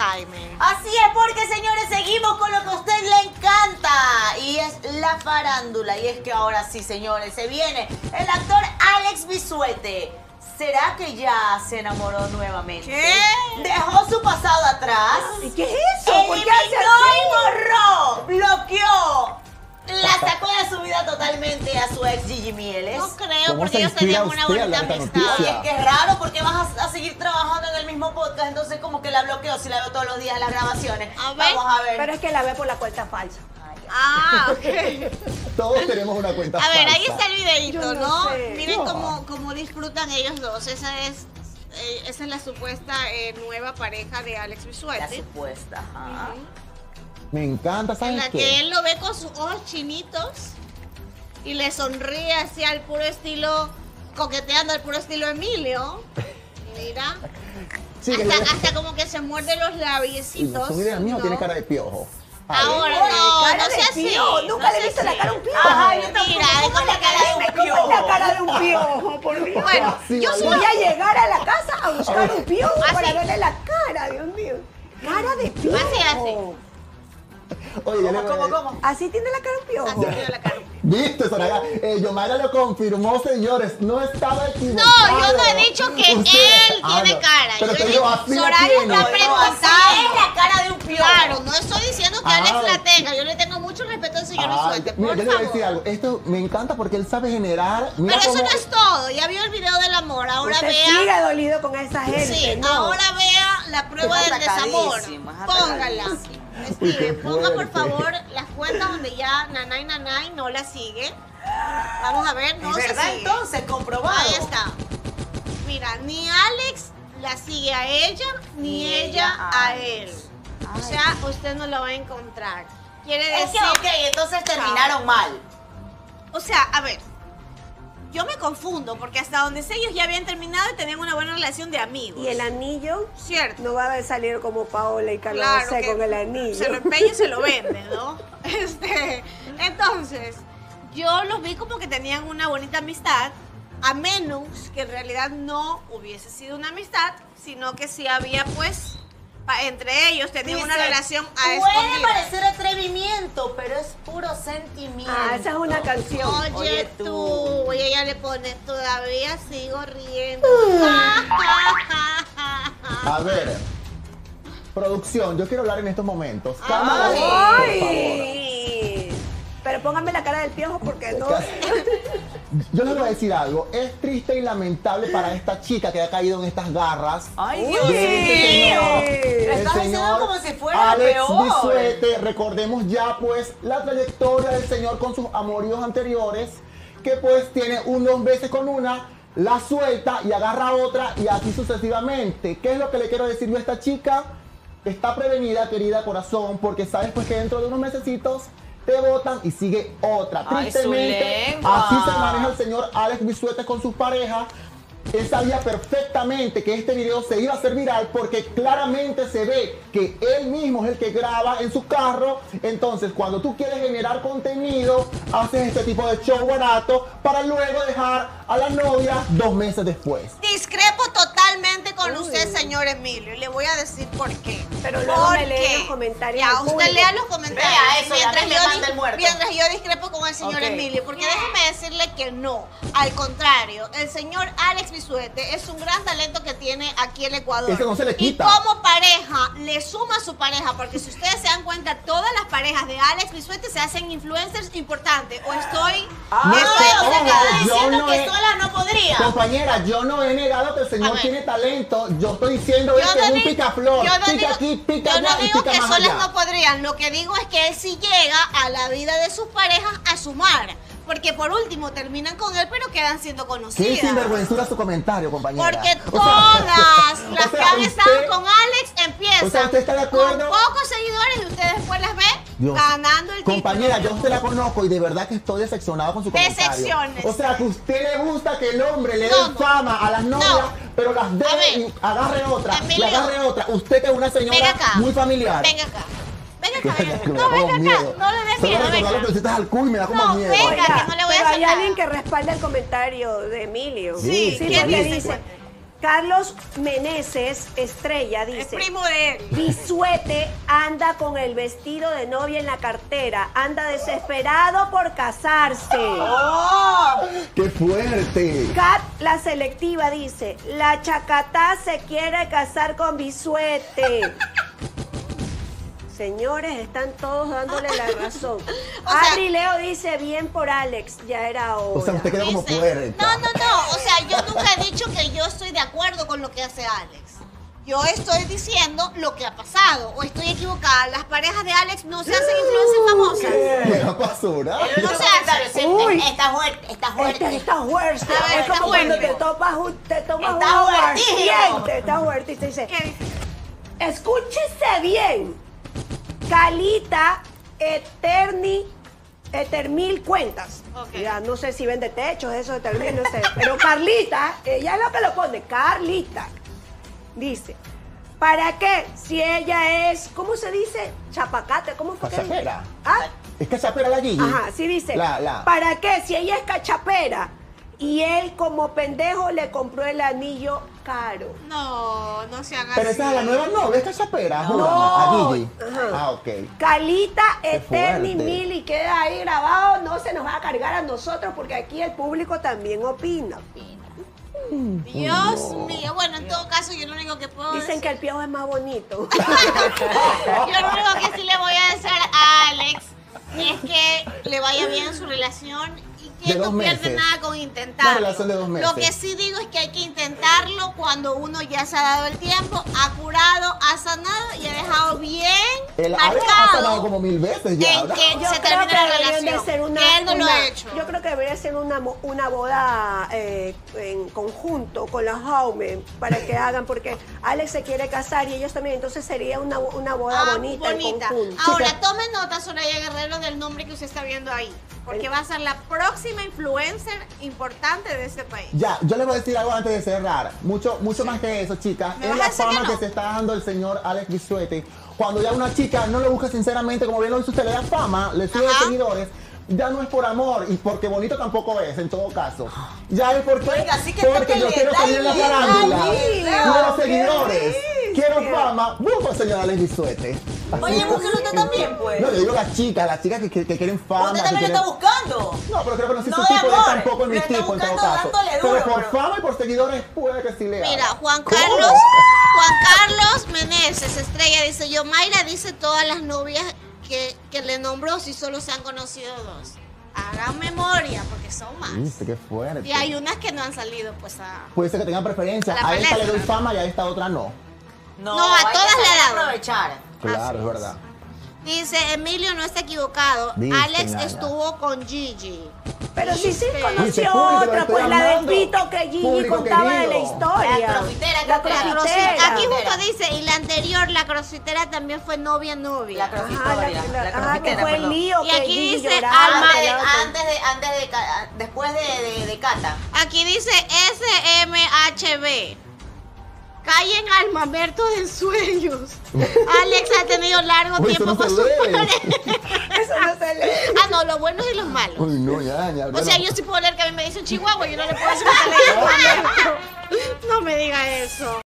Jaime. Así es, porque señores, seguimos con lo que a usted le encanta y es la farándula. Y es que ahora sí, señores, se viene el actor Alex Bisuete. ¿Será que ya se enamoró nuevamente? ¿Qué? ¿Dejó su pasado atrás? ¿Y qué es eso? ¿Por qué hace Eliminó así? y borró, bloqueó, la sacó de su vida totalmente a su ex Gigi Mieles. No creo, ¿Cómo porque se ellos tenían inspira una usted a bonita esta amistad. noticia? Es que es raro porque vas a seguir trabajando en el mismo podcast, entonces como que la bloqueo si la veo todos los días en las grabaciones. A ver. Vamos a ver. Pero es que la ve por la cuenta falsa. Ah, ok. Todos tenemos una cuenta A ver, falsa. ahí está el videito, Yo no ¿no? sé. Miren No. cómo disfrutan ellos dos. Esa es la supuesta nueva pareja de Alex La Bisuete. supuesta. Ajá. Me encanta, En ¿sabes la qué? que él lo ve con sus ojos chinitos y le sonríe así al puro estilo, coqueteando al puro estilo Emilio. Mira. Sí, que Hasta como que se muerde los labiecitos. su vida mismo ¿no? tiene cara de piojo. Ahora Oye, no, cara no de sea así. piojo. Nunca no le he sea visto la así. cara a un piojo. Ajá, yo tampoco. Mira, ¿Cómo con la cara de un ¿Cómo es la cara de un piojo? Por Dios. Bueno, Sí, yo vale. soy Voy a llegar a la casa a buscar un piojo Así. para verle la cara, Dios mío. Cara de piojo. Así. Oye, yo le voy a- ¿Cómo? Así tiene la cara un así piojo. tiene la cara. ¿Viste, Soraya? Yomaira lo confirmó, señores. No estaba equivocado. No, yo no he dicho que él tiene cara. Pero Yo te he digo, dicho, así la Soraya tiene. está preguntando. Es la cara de un piojo. Claro, no estoy diciendo que Alex Ah. la tenga. Yo le tengo mucho respeto al señor Bisuete, Mira, por yo le voy a favor. decir algo. Esto me encanta porque él sabe generar. Mira Pero eso cómo- no es todo. Ya vio el video del amor. Ahora Usted vea. sigue dolido con esa gente, Sí, ¿no? ahora vea la prueba Es del desamor. atacadísimo, es Póngala. atacadísimo. Uy, Steve, qué ponga por fuerte. favor las cuentas donde ya Nanay no la sigue. Vamos a ver, no ¿Es se verdad sigue. entonces? Comprobado. Ahí está. Mira, ni Alex la sigue a ella, ni ella a él. O Ay. sea, usted no lo va a encontrar. Quiere Es decir, que, ok, entonces terminaron mal. o sea, a ver, yo me confundo porque hasta donde sé ellos ya habían terminado y tenían una buena relación de amigos. Y el anillo Cierto. no va a salir como Paola y Carlos Claro José que con el anillo. se lo empeña y se lo vende, ¿no? Entonces, yo los vi como que tenían una bonita amistad, a menos que en realidad no hubiese sido una amistad, sino que sí había, pues, entre ellos tenían una Dice, relación a puede escondidas. parecer atrevimiento, pero es puro sentimiento. Ah, esa es una canción. Oye, Oye, tú, tú. y ella le pone, todavía sigo riendo. A ver. Producción, yo quiero hablar en estos momentos. Cámara, por favor. ¡Ay! Pero póngame la cara del piojo porque no. Yo les voy a decir algo. Es triste y lamentable para esta chica que ha caído en estas garras. Ay, Uy, Dios de este mío. señor, Lo el estás diciendo señor como si fuera Alex peor. Bisuete. Recordemos ya pues la trayectoria del señor con sus amoríos anteriores, que pues tiene unos veces con una, la suelta y agarra a otra y así sucesivamente. ¿Qué es lo que le quiero decir yo a esta chica? Está prevenida, querida corazón, porque sabes pues que dentro de unos mesecitos te botan y sigue otra. Ay, Tristemente, su lengua. así se maneja el señor Alex Bisuete con sus parejas. Él sabía perfectamente que este video se iba a hacer viral porque claramente se ve que él mismo es el que graba en su carro. Entonces, cuando tú quieres generar contenido, haces este tipo de show barato para luego dejar a la novia 2 meses después. Discrepo totalmente con usted, señor Emilio, y le voy a decir por qué. Pero luego me ¿Por lee qué? los comentarios Ya, al usted público. lea los comentarios. Vea eso, y a mí me manda el muerto. Mientras yo discrepo con el señor Ok. Emilio, porque déjeme decirle que no. Al contrario, el señor Alex Bisuete es un gran talento que tiene aquí en Ecuador. Eso no se le quita. Y como pareja, le suma a su pareja, porque si ustedes se dan cuenta, todas las parejas de Alex Bisuete se hacen influencers importantes. O estoy... No estoy sé, o sea, ojo, que está yo diciendo no que he- sola no podría. Compañera, yo no he negado que el A señor ver. tiene talento. Yo estoy diciendo Yo es que es no un digo- picaflor. yo no Pica digo- aquí, pica yo no allá y digo pica que más solas allá. no podrían. Lo que digo es que él sí llega a la vida de sus parejas a sumar. Porque por último terminan con él, pero quedan siendo Qué conocidas. sinvergüenzura su comentario, compañera. Porque O sea, todas las o sea, que han estado usted- con Alex empiezan o sea, ¿usted está de acuerdo? con pocos seguidores y usted después las ve Dios. ganando el Compañera, título. yo a usted la conozco y de verdad que estoy decepcionado con su comentario. Decepciones. O sea, que a usted le gusta que el hombre le dé No, no. fama a las novias, No. pero las A dé ver. y agarre otra, Emilio. y agarre otra. Usted que es una Venga señora acá. muy familiar. Venga acá. Venga acá, venga acá. Me da No, como venga acá. miedo. No le dé Solo miedo, recordar venga. lo que le hiciste al culo y me da como No, miedo. venga. Oiga, que no le voy a pero hacer hay nada. alguien que respalda el comentario de Emilio. Sí, Sí, ¿quién porque dice? dice, Carlos Meneses Estrella Es dice: primo de él. Bisuete anda con el vestido de novia en la cartera, anda desesperado por casarse. ¡Oh! ¡Qué fuerte! Kat, la selectiva, dice: la Chacatá se quiere casar con Bisuete. Señores, están todos dándole la razón. Adri Leo dice: bien por Alex, ya era hora. O sea, usted queda como Dice, puerta. no, o sea, yo nunca he dicho que yo estoy de acuerdo con lo que hace Alex. Yo estoy diciendo lo que ha pasado, o estoy equivocada. Las parejas de Alex no se hacen influencers famosas. ¿Qué basura? El No último se comentario, hace. sí, Uy. está fuerte, está fuerte. Está fuerte. A ver, Es como está cuando fuerte. te tomas Está un fuertísimo. aguardiente. Está fuerte y te dice: ¿Qué dice? escúchese bien. Calita Etermil Cuentas. Ok. Ya no sé si vende techos, eso de Etermil, no sé. Pero Carlita, ella es lo que lo pone, Carlita. Dice: ¿para qué? Si ella es, ¿cómo se dice? Chapacate, ¿cómo fue que dice? ¿Cachapera? ¿Ah? ¿Es cachapera la Gigi? Ajá, sí dice. La. ¿Para qué? Si ella es cachapera y él como pendejo le compró el anillo caro. No se haga Pero así. esa es la nueva novia, es cachapera. No. A Gigi. Ajá. Ah, ok. Calita Qué Eterni fuerte. Mil y queda ahí grabado, no se nos va a cargar a nosotros porque aquí el público también opina. Dios mío. Bueno, en todo caso, yo lo único que puedo Dicen decir... que el piojo es más bonito. Yo lo único que sí le voy a decir a Alex es que le vaya bien en su relación y que De no 2 pierde meses. nada con intentarlo. Una relación de 2 meses. Lo que sí digo es que hay que intentarlo cuando uno ya se ha dado el tiempo, ha curado, ha sanado y ha dejado bien El Alex ha sanado marcado como 1000 veces ya. en ¿verdad? que Yo se creo termine que la deberían relación. de ser que él no lo ha hecho. Yo creo que debería ser una boda en conjunto con los Haumen para que hagan, porque Alex se quiere casar y ellos también, entonces sería una boda bonita en conjunto. Ahora, Chica. tome nota, Soraya Guerrero, del nombre que usted está viendo ahí. Porque va a ser la próxima influencer importante de este país. Ya, yo les voy a decir algo antes de cerrar. Mucho más que eso, chicas. ¿Me Es vas la a decir fama que que no? se está dando el señor Alex Bisuete. Cuando ya una chica no le busca sinceramente, como bien lo dice usted, le da fama, le sube Ajá. seguidores, ya no es por amor y porque bonito tampoco es, en todo caso. Ya es porque, Oiga, así que porque yo tóquele, quiero salir en la dale, farándula. dale, Quiero qué seguidores. rico. Quiero fama. Busco al señor Alex Bisuete. Así Oye, es. búsquelo usted también, pues. No, yo digo las chicas que quieren fama. Usted que también lo quieren- está buscando. no, pero creo que no soy No su de tipo de amor, tampoco en mi lo está tipo en todo buscando caso. dándole Pero duro, por pero- fama y por seguidores puede que sí le Mira, haga. Juan ¿Cómo? Carlos Meneses Estrella dice: yo, Mayra dice todas las novias que le nombró si solo se han conocido 2. Hagan memoria porque son más. Viste, qué fuerte. Y hay unas que no han salido pues a... Puede ser que tengan preferencia. La A esta le palestra. doy fama y a esta otra no. No, a hay que todas le saber ha dado. aprovechar. Claro, Así es verdad. Dice, Emilio no está equivocado. Viste, Alex ñaña. estuvo con Gigi. Pero sí se Viste. conoció Dice, público, otra, estoy pues la del hablando. pito que Gigi Público contaba de la querido. historia. La crossfitera, La creo que era. crossfitera. Aquí justo dice, y la anterior, la crossfitera también fue novia. La Ajá, crossfitera. la que crossfitera, fue el perdón. lío Y que aquí Gigi dice, lloraba. Alma que de- la- Después de Cata. Aquí dice SMHB. Callen al mamerto de sueños. Alex ha tenido largo Uy, tiempo eso no con se su lee. pareja. Eso no se lee. Ah, no, los buenos y los malos. Uy, no, ya. O sea, yo sí puedo leer que a mí me dicen Chihuahua, yo no le puedo decir que me diga mamerto. No me diga eso.